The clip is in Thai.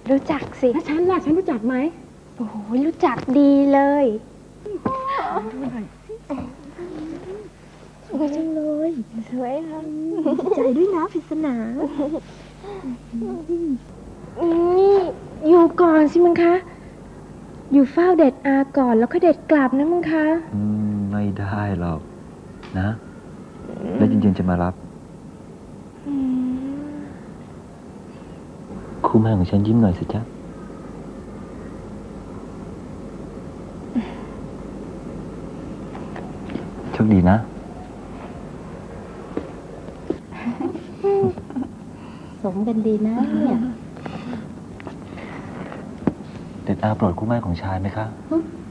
รู้จักสิแล้วฉันล่ะฉันรู้จักไหมโอ้โหรู้จักดีเลยสวยจังเลยสวยค่ะใจด้วยนะพิศนานี่อยู่ก่อนสิมึงคะอยู่เฝ้าเด็ดอาก่อนแล้วก็เด็ดกลับนะมึงคะไม่ได้หรอกนะแล้วเย็นๆจะมารับคู่แม่ของฉันยิ้มหน่อยสิจ๊ะโชคดีนะสมกันดีนะเนี่ยเด็ดอาโปรดคู่แม่ของชายไหมคะ